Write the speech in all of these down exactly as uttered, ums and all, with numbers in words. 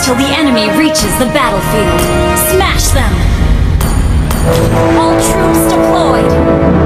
till the enemy reaches the battlefield. Smash them! All troops deployed!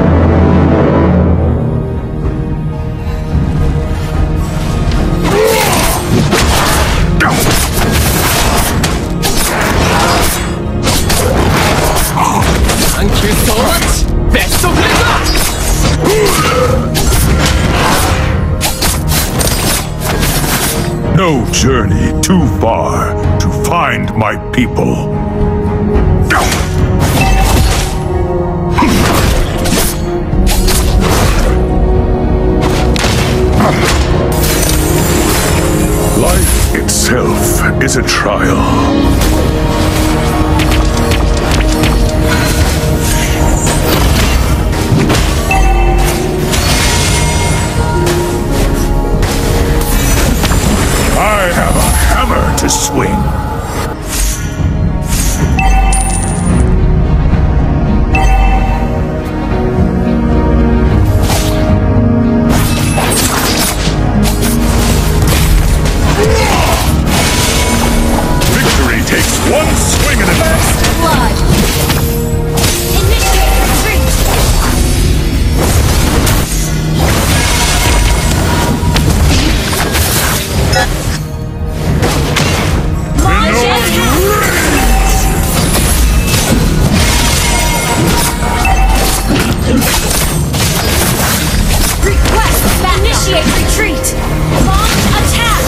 Thank you so much! Best of luck! No journey too far to find my people. Life itself is a trial. I have a hammer to swing. Victory takes one swing at a time. First blood! Initiate retreat! Request back. Initiate retreat! Launch attack!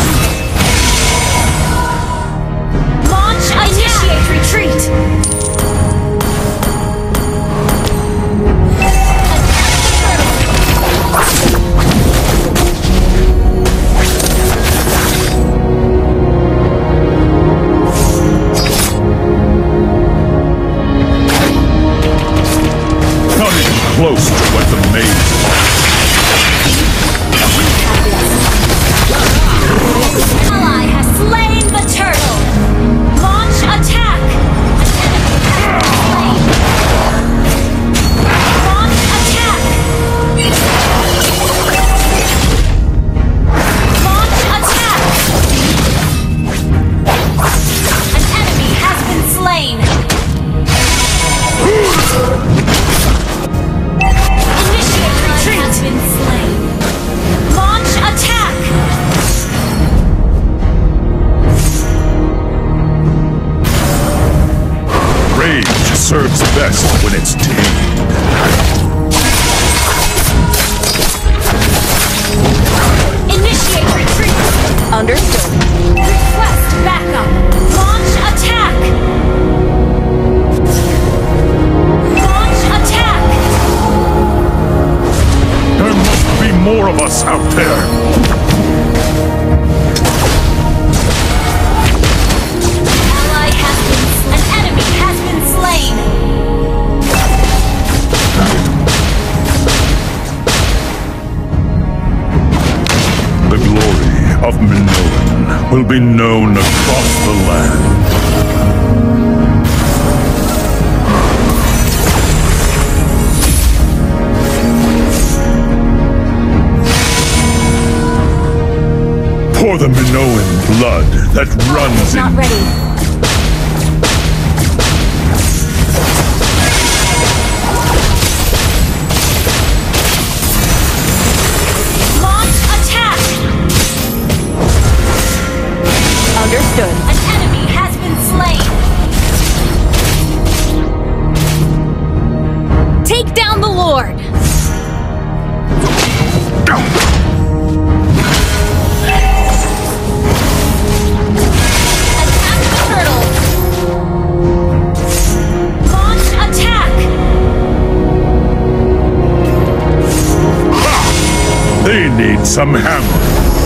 Launch attack! Initiate retreat! Not even close to what the maze was. Ally has slain the turtle! Launch attack! An enemy has been slain! Launch attack! Launch attack! An enemy has been slain! Initiate retreat! Has been slain! Launch attack! Rage serves best when it's tamed. Initiate retreat! Understood. Request backup! Launch attack! Launch attack! There must be more of us out there. Ally has been slain. An enemy has been slain! The glory of Minoan will be known across the land. For the Minoan blood that runs Not in ready. Launch attack! Understood. An enemy has been slain! Take down the Lord! Attack the turtle! Launch attack! They need some hammer.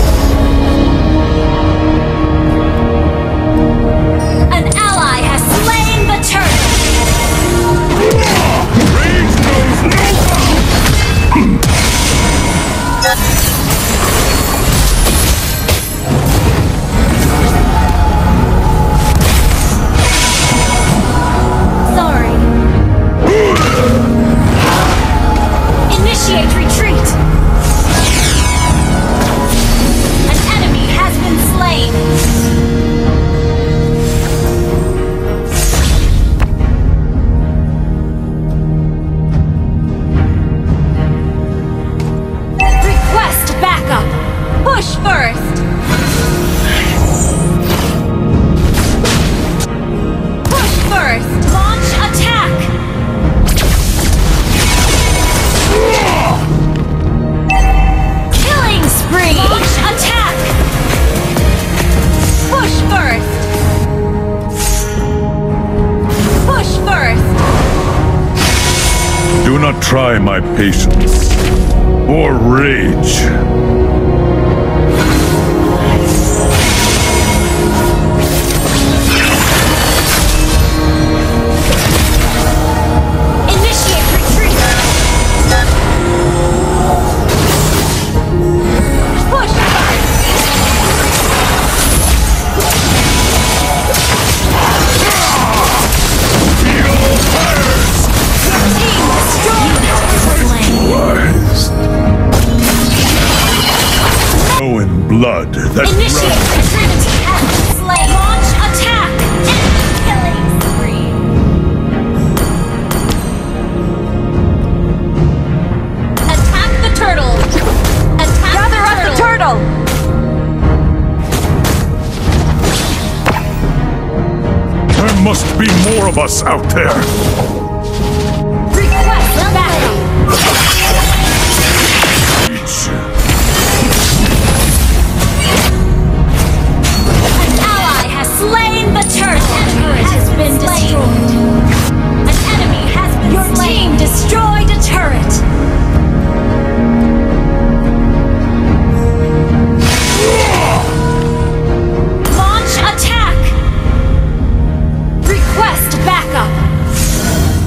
An ally has slain the turtle! Rage knows no bounds. Sorry. Initiate retreat! try my patience or rage. Initiate retreat! Push back! Team destroyed! Wise. Know in blood that Initiate retreat! Slay! Launch attack! Enemy killing spree! Attack the turtle! Attack Gather the up the turtle! turtle! there must be more of us out there. Request backup! Each. An ally has slain the turret! An turret has been destroyed! An enemy has been Your slain! Your team destroyed a turret! Launch attack! Request backup!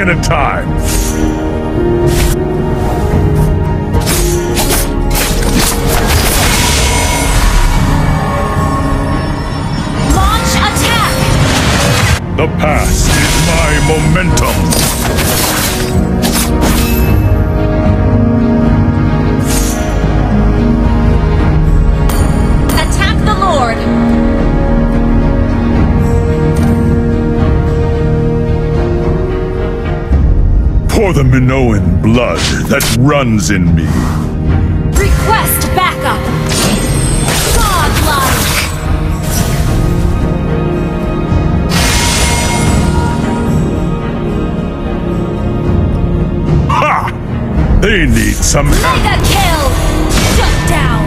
at a time. Launch attack! The past is my momentum. Attack the Lord! For the Minoan blood that runs in me. Request backup! Godlike! Ha! They need some help. Mega kill! Shut down!